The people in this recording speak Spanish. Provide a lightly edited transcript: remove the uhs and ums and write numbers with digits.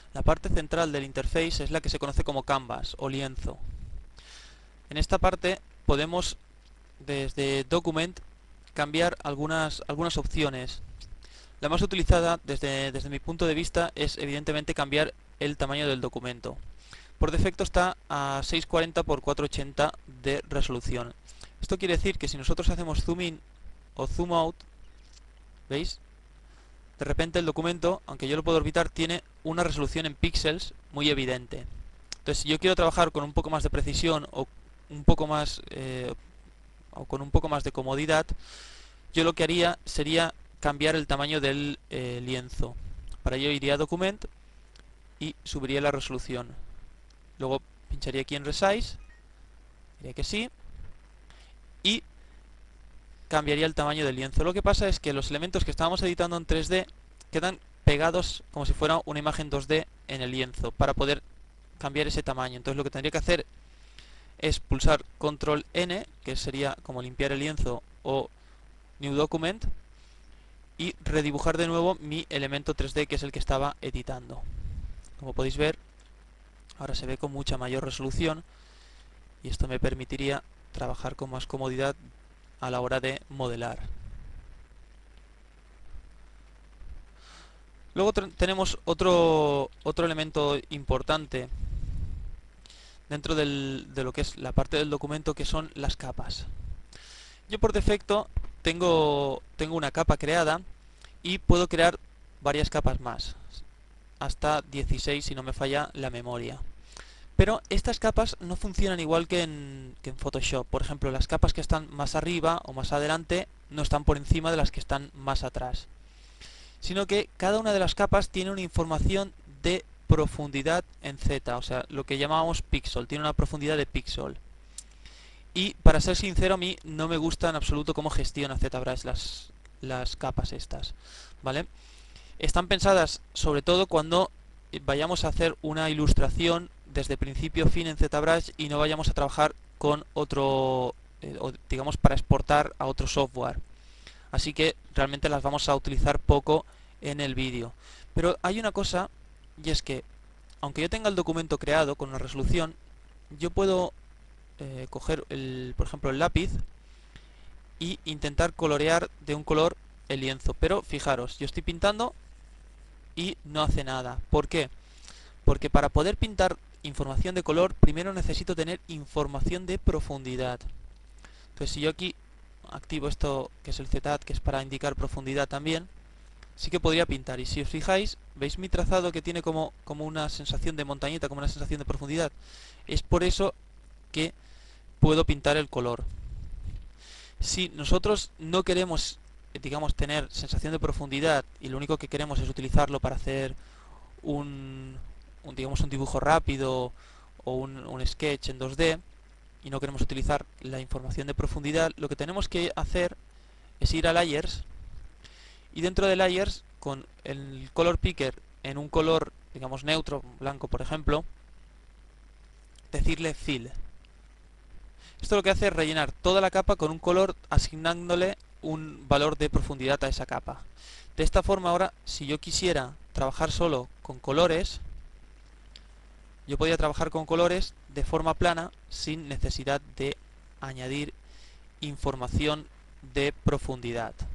La parte central del interface es la que se conoce como canvas o lienzo. En esta parte podemos desde Document cambiar algunas opciones. La más utilizada desde mi punto de vista es evidentemente cambiar el tamaño del documento. Por defecto está a 640 x 480 de resolución. Esto quiere decir que si nosotros hacemos zoom in o zoom out, ¿veis? De repente el documento, aunque yo lo puedo orbitar, tiene una resolución en píxeles muy evidente. Entonces, si yo quiero trabajar con un poco más de precisión o un poco más o con un poco más de comodidad, yo lo que haría sería cambiar el tamaño del lienzo. Para ello iría a Document y subiría la resolución. Luego pincharía aquí en Resize, diría que sí, y cambiaría el tamaño del lienzo. Lo que pasa es que los elementos que estábamos editando en 3D quedan pegados como si fuera una imagen 2D en el lienzo para poder cambiar ese tamaño. Entonces lo que tendría que hacer es pulsar Control N, que sería como limpiar el lienzo, o New Document, y redibujar de nuevo mi elemento 3D, que es el que estaba editando. Como podéis ver, ahora se ve con mucha mayor resolución y esto me permitiría trabajar con más comodidad a la hora de modelar. Luego tenemos otro elemento importante dentro de lo que es la parte del documento, que son las capas. Yo por defecto tengo una capa creada y puedo crear varias capas más, hasta 16 si no me falla la memoria. Pero estas capas no funcionan igual que en Photoshop. Por ejemplo, las capas que están más arriba o más adelante no están por encima de las que están más atrás, sino que cada una de las capas tiene una información de profundidad en Z, o sea, lo que llamamos píxel, tiene una profundidad de píxel. Y para ser sincero, a mí no me gusta en absoluto cómo gestiona ZBrush las capas estas, ¿vale? Están pensadas sobre todo cuando vayamos a hacer una ilustración desde principio a fin en ZBrush y no vayamos a trabajar con otro, o digamos para exportar a otro software. Así que realmente las vamos a utilizar poco en el vídeo. Pero hay una cosa, y es que aunque yo tenga el documento creado con una resolución, yo puedo coger, por ejemplo, el lápiz y intentar colorear de un color el lienzo. Pero fijaros, yo estoy pintando y no hace nada. ¿Por qué? Porque para poder pintar información de color, primero necesito tener información de profundidad. Entonces, si yo aquí activo esto, que es el ZAD, que es para indicar profundidad también, sí que podría pintar. Y si os fijáis, ¿veis mi trazado que tiene como una sensación de montañita, como una sensación de profundidad? Es por eso que puedo pintar el color. Si nosotros no queremos, digamos, tener sensación de profundidad y lo único que queremos es utilizarlo para hacer digamos, un dibujo rápido o un sketch en 2D y no queremos utilizar la información de profundidad, lo que tenemos que hacer es ir a Layers y dentro de Layers, con el Color Picker en un color, digamos, neutro, blanco por ejemplo, decirle Fill. Esto lo que hace es rellenar toda la capa con un color, asignándole un valor de profundidad a esa capa. De esta forma ahora, si yo quisiera trabajar solo con colores, yo podía trabajar con colores de forma plana sin necesidad de añadir información de profundidad.